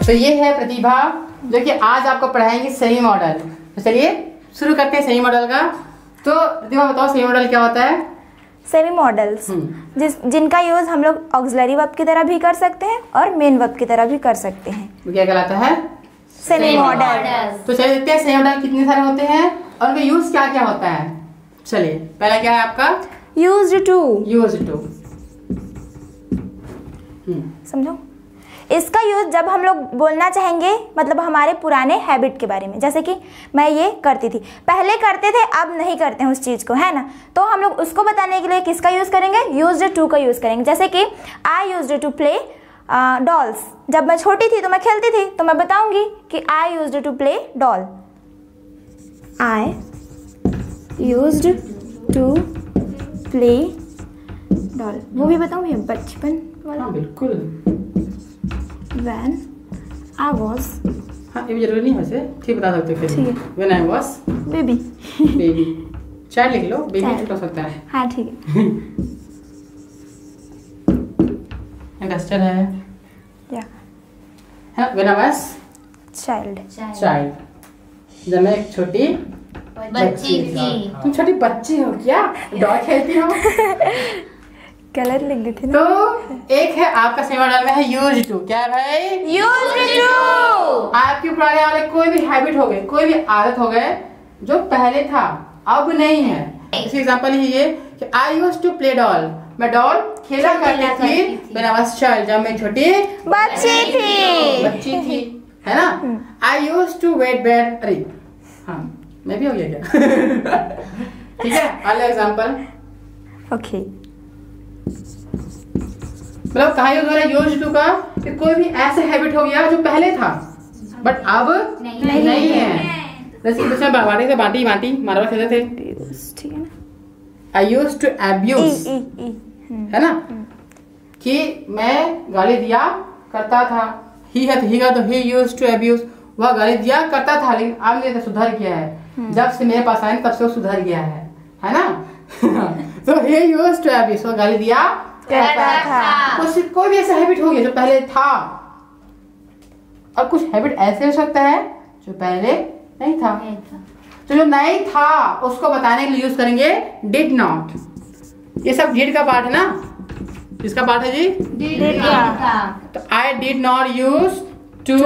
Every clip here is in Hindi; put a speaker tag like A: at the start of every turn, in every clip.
A: तो ये है प्रतिभा जो कि आज आपको पढ़ाएंगे सेमी मॉडल। तो चलिए शुरू करते हैं सेमी मॉडल का। तो प्रतिभा बताओ सेमी मॉडल क्या होता है?
B: सेमी मॉडल्स जिनका यूज हम लोग ऑक्सिलरी वर्ब की तरह भी कर सकते हैं और मेन वर्ब की तरह भी कर सकते हैं।
A: तो क्या कहलाता है?
B: Semi model.
A: तो चलिए देखते हैं सेमी मॉडल कितने सारे होते हैं और उनका यूज क्या क्या होता है। चलिए पहला क्या है आपका?
B: Used to.
A: यूज्ड टू
B: समझो, इसका यूज जब हम लोग बोलना चाहेंगे मतलब हमारे पुराने हैबिट के बारे में, जैसे कि मैं ये करती थी, पहले करते थे अब नहीं करते हैं उस चीज़ को, है ना। तो हम लोग उसको बताने के लिए किसका यूज़ करेंगे? यूज्ड टू का यूज़ करेंगे। जैसे कि I used to play dolls. जब मैं छोटी थी तो मैं खेलती थी, तो मैं बताऊंगी कि I used to play doll. I used to play doll, वो भी बताऊंगी बचपन वाला।
A: हाँ बिल्कुल।
B: When I was,
A: हाँ ये भी जरूरी नहीं वैसे, ठीक बता सकते हो।
B: ठीक है।
A: When I was
B: baby।
A: baby, child लिख लो, बेबी छोटा हो सकता है।
B: हाँ ठीक है।
A: इंडस्ट्रियल है।
B: Yeah,
A: हाँ when I was
B: child।
A: जब मैं एक छोटी
C: बच्ची थी।
A: तुम छोटी बच्ची हो क्या? डॉल खेलती हो?
B: कलर लिख दी थी ना।
A: तो एक है आपका सेमी मॉडल में है यूज्ड टू। क्या है भाई?
B: Used to.
A: आपके पुराने वाले कोई भी हैबिट हो गए, कोई भी आदत हो गए जो पहले था अब नहीं है। इसी एग्जांपल ही ये कि I used to play doll, मैं डॉल खेला करती थी व्हेन आई वाज चाइल्ड, जब मैं छोटी बच्ची थी, है ना। I used to wet bed, अरे हाँ मैं भी हो गया क्या? ठीक है, अगला एग्जांपल।
B: ओके,
A: मतलब कहा यूज हो रहा है यूज्ड टू का कि कोई भी ऐसा हैबिट हो गया जो पहले था बट अब नहीं है। जैसे बाटी मारवा खेलते थे,
B: ठीक है ना।
A: आई यूज्ड टू अब्यूज, है ना, कि मैं गाली दिया करता था। ही है तो ही का तो ही यूज्ड टू अब्यूज, वह गाली दिया करता था लेकिन अब ये तो सुधर गया है। जब से मेरे पास आए तब से वो सुधर गया है ना। तो ही यूज्ड टू अब्यूज, वो गाली दिया
B: करता था।
A: कोई भी ऐसा हैबिट हो गया जो पहले था, और कुछ हैबिट ऐसे हो सकता है जो पहले नहीं था। तो जो नहीं था उसको बताने के लिए यूज करेंगे डिड नॉट। ये सब डिड का पार्ट है ना, किसका पार्ट है जी?
B: डिड का।
A: तो I did not use to,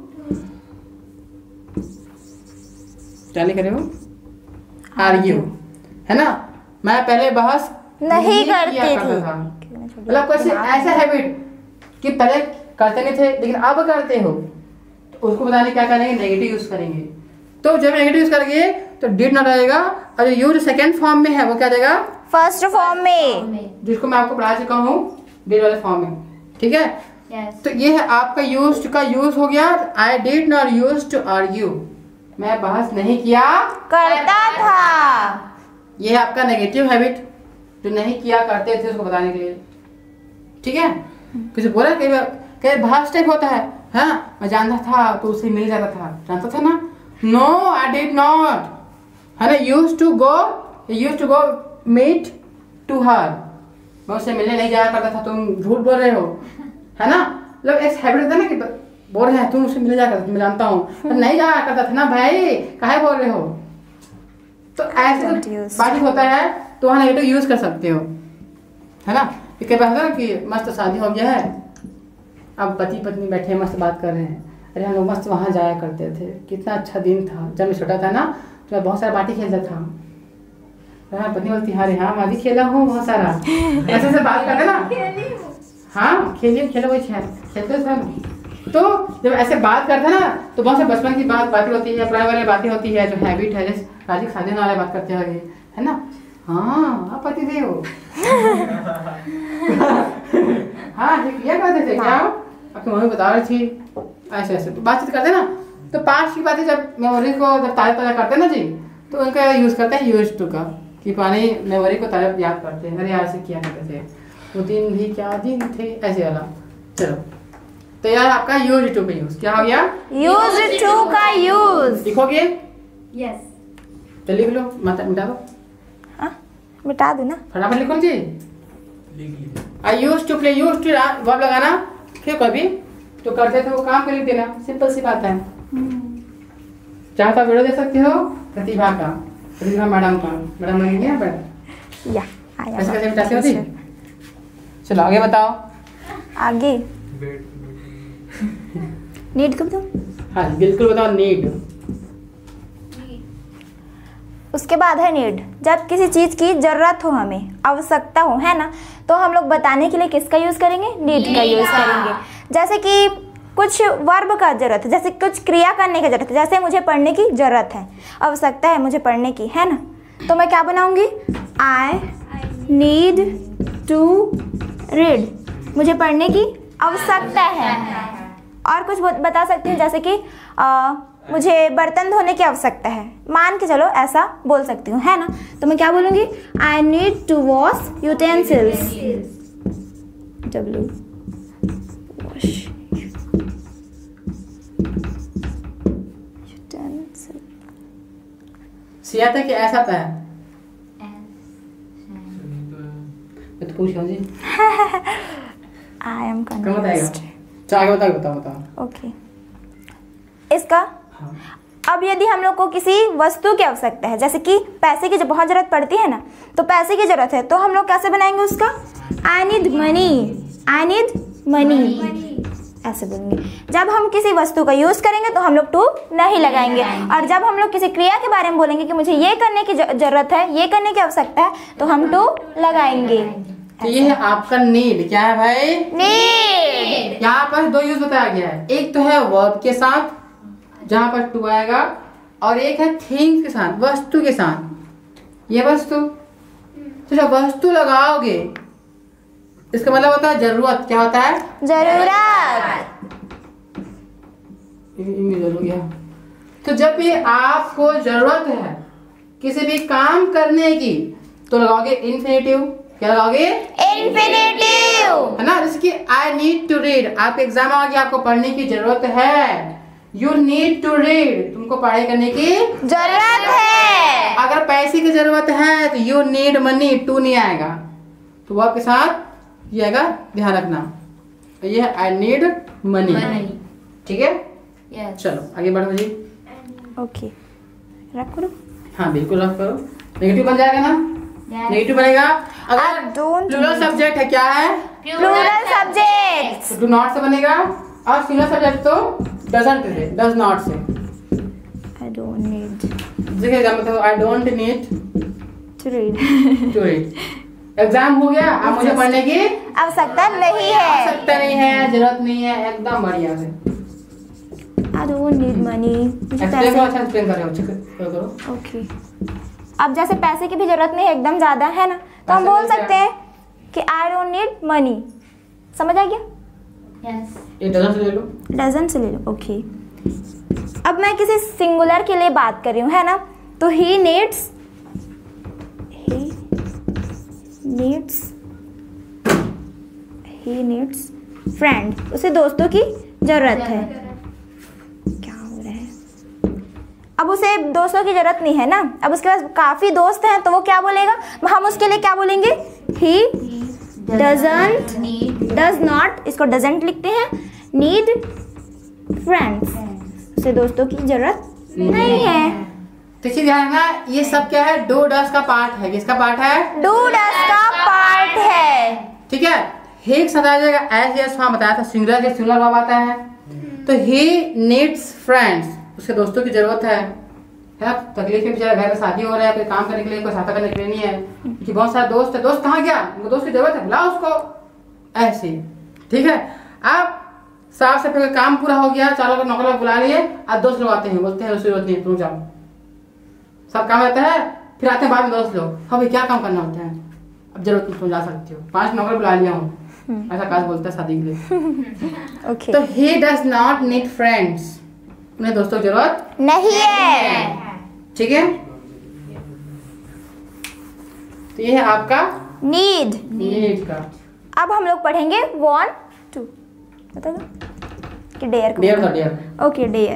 A: क्या लिख रहे हो? आर्ग्यू, है ना। मैं पहले बहस
B: नहीं करती
A: करता था। मतलब कोई ऐसा हैबिट कि पहले करते नहीं थे लेकिन अब करते हो, तो उसको बताने क्या करेंगे? नेगेटिव यूज करेंगे। तो जब नेगेटिव यूज करेंगे तो डिड नॉट आएगा, और जो यूज सेकंड फॉर्म में है वो क्या देगा?
B: फर्स्ट फॉर्म में,
A: जिसको मैं आपको पढ़ा चुका हूँ डिड वाले फॉर्म में, ठीक है। तो ये है आपका यूज्ड का यूज हो गया। I did not use to argue, मैं बहस नहीं किया
B: करता था।
A: ये है आपका नेगेटिव हैबिट जो नहीं किया करते थे, उसको बताने के लिए, ठीक है। किसी बोला कई बहस टाइप होता है, हाँ मैं जानता था तो उसे मिल जाता था, जानता था ना। नो आई डिड नॉट, है ना। Used to go meet to her, मैं उससे मिलने नहीं जाया करता था, तुम झूठ बोल रहे हो, है ना। मतलब एक हैबिट होता है ना कि बोल रहे हैं तुम उससे मिलने जाया करता, मैं जानता हूँ नहीं जाया करता था ना भाई, काहे बोल रहे हो। तो ऐसे बात होता है तो वहाँ नेगेटिव यूज कर सकते हो, है ना। कई बार होता है ना कि मस्त शादी हो गया है, अब पति पत्नी बैठे मस्त बात कर रहे हैं, अरे हम लोग मस्त वहाँ जाया करते थे, कितना अच्छा दिन था, जब मैं छोटा था ना तो मैं बहुत सारा बाटी खेलता था। हाँ पत्नी बोलती हाँ रे हाँ मैं भी खेला हूँ बहुत सारा, ऐसे से बात करते ना। हाँ खेलिए खेलो वही खेलते थे। तो जब ऐसे बात करते ना तो बहुत से बचपन की बातें होती है, पुराने वाली बातें होती है, जो हैबिट है, जैसे राजी खाने वाले बात करते हैं, है ना। हाँ आप पति थे हो। हाँ ये किया करते थे क्या? आपकी मम्मी बता रही थी, ऐसे ऐसे बातचीत करते ना। तो पास्ट की बातें जब मेमोरी को जब ताज़ा करते ना जी, तो उनका यूज करते हैं यूज टू का, कि पुरानी मेमोरी को ताज़ा याद करते हैं, अरे यार ऐसे किया करते थे, वो दिन भी क्या दिन थे, ऐसे वाला। चलो तो यार आपका यूज टू का यूज क्या हो गया?
B: यूज टू का यूज
A: लिखोगे?
C: यस।
A: तो लिख लो, मत मिटा दो।
B: मिटा दो ना,
A: फटाफट लिखो जी। I use to play, use to verb लगाना, फिर कोई भी जो करते थे वो काम कर लिख देना, सिंपल सी बात है। चाहे तो आप वीडियो दे सकते हो प्रतिभा का, प्रतिभा मैडम का, मैडम लगेंगे यहाँ पर।
B: या आया
A: ऐसे कैसे मिटाते होती। चलो आगे बताओ।
B: आगे नीड कब दो।
A: हाँ बिल्कुल बताओ, नीड।
B: उसके बाद है नीड, जब किसी चीज़ की ज़रूरत हो, हमें आवश्यकता हो, है ना, तो हम लोग बताने के लिए किसका यूज़ करेंगे, नीड का यूज़ करेंगे। जैसे कि कुछ वर्ब का ज़रूरत है, जैसे कुछ क्रिया करने की ज़रूरत है, जैसे मुझे पढ़ने की ज़रूरत है, आवश्यकता है मुझे पढ़ने की, है ना, तो मैं क्या बनाऊंगी, आई नीड टू रीड, मुझे पढ़ने की आवश्यकता है। और कुछ बता सकते हैं, जैसे कि मुझे बर्तन धोने की आवश्यकता है, मान के चलो ऐसा बोल सकती हूँ, है ना, तो मैं क्या बोलूँगी, I need to wash utensils, W wash utensil.
A: सिया था कि ऐसा था, मैं तो पूछ रहा हूँ जी।
B: आई एम
A: कम बताएगा।
B: कन्फ्यूज्ड।
A: चलो आगे बताओ।
B: ओके, इसका अब यदि हम लोग को किसी वस्तु की आवश्यकता है, जैसे कि पैसे की जब बहुत ज़रूरत पड़ती है ना, तो पैसे की ज़रूरत है, तो हम लोग कैसे बनाएंगे उसका, I need money, I need money, ऐसे बोलेंगे। जब हम किसी वस्तु का यूज़ करेंगे तो हम लोग टू नहीं लगाएंगे, और जब हम लोग किसी क्रिया के बारे में बोलेंगे कि मुझे ये करने की ज़रूरत है, ये करने की आवश्यकता है, तो हम टू लगाएंगे।
A: तो ये है आपका नीड। क्या है भाई,
B: नीड।
A: यहाँ पर दो यूज बताया गया है, एक तो है वर्ब के साथ जहाँ पर टू आएगा, और एक है थिंग्स के साथ, वस्तु के साथ। ये वस्तु, तो जब वस्तु लगाओगे इसका मतलब होता है जरूरत। क्या होता है,
B: जरूरत।
A: हो गया। तो जब भी आपको जरूरत है किसी भी काम करने की, तो लगाओगे इन्फिनेटिव। क्या लगाओगे,
B: इन्फिनेटिव,
A: है ना। जैसे कि आई नीड टू रीड, आपके एग्जाम आ गया, आपको पढ़ने की जरूरत है, यू नीड टू रीड, तुमको पढ़ाई करने की
B: जरूरत है।
A: अगर पैसे की जरूरत है तो यू नीड मनी, टू नहीं आएगा, तो वर्ब के साथ ये आएगा, ध्यान रखना। तो ये है आई नीड मनी, ठीक है। चलो आगे बढ़ो जी।
B: ओके, रख करो।
A: हाँ बिल्कुल रख करो, नेगेटिव बन जाएगा ना, नेगेटिव बनेगा।
B: I
A: अगर
B: don't
A: प्लूरल सब्जेक्ट है, क्या है,
B: प्लूरल सब्जेक्ट्स।
A: तो डू नॉट से बनेगा, और सिंगुलर सब्जेक्ट तो डजंट से, डज नॉट से।
B: I don't need
A: देखिएगा, मतलब I don't need
B: to read।
A: To read. Exam हो गया, अब मुझे पढ़ने की
B: आवश्यकता नहीं है।
A: आवश्यकता नहीं है, जरूरत नहीं है, एकदम बढ़िया से।
B: I don't need money। मुझे
A: एक्सप्लेन करो,
B: पैसे।
A: अच्छा एक्सप्लेन करो।
B: ओके, अब जैसे पैसे की भी जरूरत नहीं है एकदम ज्यादा, है ना, तो हम बोल सकते हैं कि आई डोंट नीड मनी। समझ आ गया,
A: ये डजंट से ले लो,
B: डजन से ले लो। ओके, अब मैं किसी सिंगुलर के लिए बात कर रही हूँ, है ना, तो ही नीड्स फ्रेंड, उसे दोस्तों की जरूरत है। क्या हो रहा है, अब उसे दोस्तों की जरूरत नहीं है ना, अब उसके पास काफी दोस्त हैं, तो वो क्या बोलेगा, हम उसके लिए क्या बोलेंगे, ही डज नॉट, इसको डजंट लिखते हैं, नीड फ्रेंड्स, उसे दोस्तों की जरूरत नहीं है।
A: तो चीज ध्यान रखना, ये सब क्या है, डू डज का पार्ट है। किसका पार्ट है,
B: डू डज का पार्ट है।
A: ठीक है। ही एक साथ आ जाएगा, एज यस वहां बताया था, सिंगुलर के सिंगुलर वर्ब आता है, तो ही नीड्स फ्रेंड्स, उसके दोस्तों की जरूरत है। तकलीफ में बेचारा घर में शादी हो रहा है, कोई काम करने के लिए, कोई सहायता करने के लिए नहीं है, कि बहुत सारे दोस्त है, दोस्त कहाँ गया, उनको दोस्त की जरूरत है, बुलाओ उसको, ऐसे, ठीक है। अब साफ सफाई का काम पूरा हो गया, चारों को नौकर बुला लिए, अब दोस्त लोग आते हैं, बोलते हैं जरूरत नहीं, तुम जाओ, सब काम रहता है, फिर आते हैं बाद में दोस्त लोग, हाँ भाई क्या काम करना होता है, अब जरूरत नहीं, तुम जा सकती हो, 5 नौकर बुला लिया हूँ, ऐसा काश बोलता है शादी के लिए।
B: ओके,
A: तो he does not need friends, उन्हें दोस्तों की जरूरत
B: नहीं है।
A: ठीक है। तो ये है आपका
B: नीड।
A: नीड का।
B: अब हम लोग पढ़ेंगे want to, बता दो कि डेयर
A: डेयर का डेयर।
B: ओके, डेयर,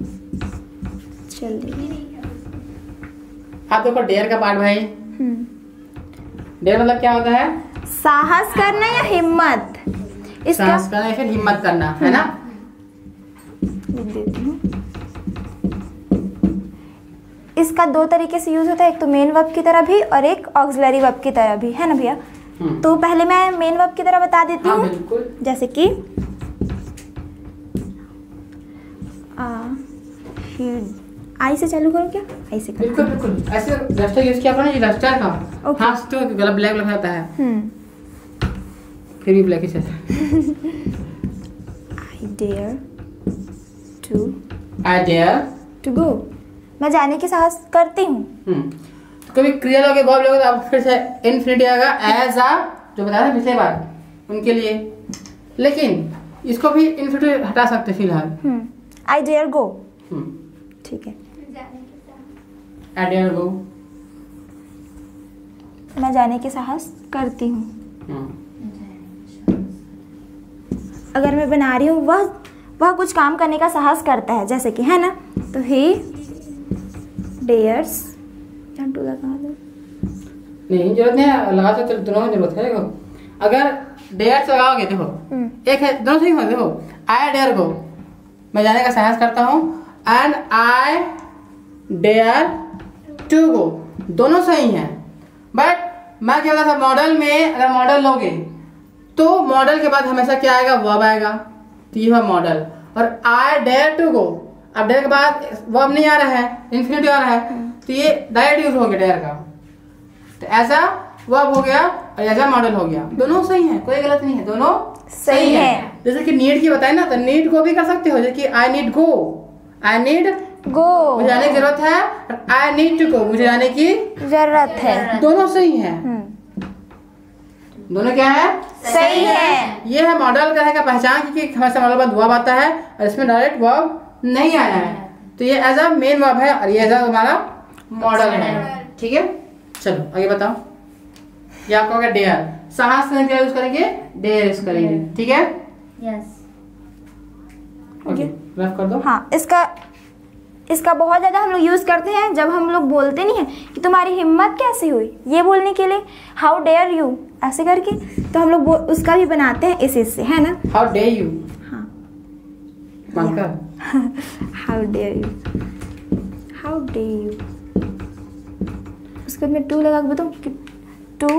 B: चलिए।
A: आप देखो डेयर का पार्ट भाई, डेयर मतलब क्या होता है,
B: साहस करना या हिम्मत, इसका
A: साहस करना या फिर हिम्मत करना, है ना।
B: इसका दो तरीके से यूज़ होता है, एक तो मेन वर्ब की तरह भी और एक ऑक्सिलरी वर्ब की तरह भी, है ना भैया। तो पहले मैं मेन वर्ब की तरह बता देती हूँ।
A: बिल्कुल।
B: जैसे कि आई से चालू करूँ क्या? आई से
A: बिल्कुल बिल्कुल ऐसे रजिस्टर यूज किया ना, ये रजिस्टर का
B: Okay.
A: हाँ तो गला ब्लैक लग जाता है, फिर भी ब्लैक ही चलता है।
B: आई डेयर टू गो, मैं जाने की साहस करती हूँ।
A: तो कभी क्रिया लोगे वर्ब लोगे तो आप फिर से इन्फिनिटी आएगा, एज आ जो बताया था पिछले बार उनके लिए, लेकिन इसको भी इन्फिनिटी हटा सकते फिलहाल।
B: आई डेयर गो, ठीक है।
A: आई डेयर गो,
B: मैं जाने की साहस करती हूँ। अगर मैं बना रही हूँ वह कुछ काम करने का साहस करता है, जैसे कि, है ना। तो ही डेयर्स, टू लगा दो,
A: नहीं जरूरत नहीं है, लगा सकते दोनों में जरूरत है। देखो अगर डेयर्स लगाओगे, देखो एक है दोनों सही हो, देखो आई डेयर गो मैं जाने का साहस करता हूँ, and I dare to go दोनों सही हैं। बट मैं क्या था मॉडल में, अगर मॉडल लोगे तो मॉडल के बाद हमेशा क्या आएगा, वर्ब आएगा, तो ये है मॉडल। और आई डेयर टू गो, अब डेयर के बाद वर्ब नहीं आ रहा है, इन्फिनिटी आ रहा है, तो ये डायरेक्ट यूज हो गया डेयर का, तो ऐसा वर्ब हो गया और ऐसा मॉडल हो गया। दोनों सही है, कोई गलत नहीं है, दोनों
B: सही है।
A: जैसे कि नीड की बताए ना, तो नीड को भी कर सकते हो, जैसे कि I need go, I need
B: गो
A: मुझे जाने की जरूरत है, आई नीड टू गो मुझे जाने की
B: जरूरत है।
A: दोनों सही है। दोनों क्या है,
B: सही है।
A: ये है मॉडल का है का पहचान की हमेशा मॉडल बाद वर्ब आता है और इसमें डायरेक्ट वर्ब नहीं आया है, तो ये एज अ मेन वर्ब है और ये एज अ हमारा मॉडल है। ठीक है, चलो आगे बताओ। ये आपका होगा डेयर, साहस से क्या यूज करेंगे, डेयर यूज करेंगे। ठीक है,
C: यस।
A: ओके रफ कर दो।
B: हाँ, इसका बहुत ज़्यादा हम लोग यूज़ करते हैं जब हम लोग बोलते नहीं हैं कि तुम्हारी हिम्मत कैसे हुई, ये बोलने के लिए हाउ डेयर यू ऐसे करके, तो हम लोग उसका भी बनाते हैं इस से, है ना।
A: हाउ डेयर यू,
B: हाँ how dare you, how dare you, उसके बाद मैं टू लगा के बताऊँ कि टू,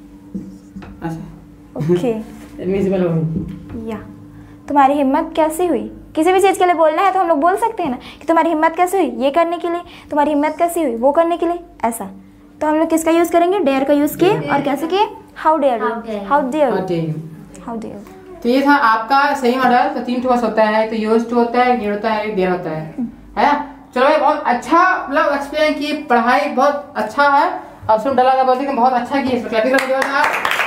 B: ओके
A: इनविजिबल हो
B: या तुम्हारी हिम्मत कैसे हुई, किसी भी चीज़ के लिए बोलना है तो हम लोग बोल सकते हैं ना कि तुम्हारी हिम्मत कैसे हुई ये करने के लिए, तुम्हारी हिम्मत कैसे हुई वो करने के लिए, ऐसा। तो हम लोग किसका यूज़ करेंगे, डेयर का यूज़ किए, और कैसे किए, how dare you, how dare how dare.
A: तो ये था आपका सही मॉडल। तो 3 वर्ड्स होता है, तो यूज टू होता है, नीड होता है, डेयर होता है ना। चलो भाई बहुत अच्छा मतलब एक्सप्लेन की, पढ़ाई बहुत अच्छा है और सुन डला का बोलते हैं बहुत अच्छा की, इसमें क्लैपिंग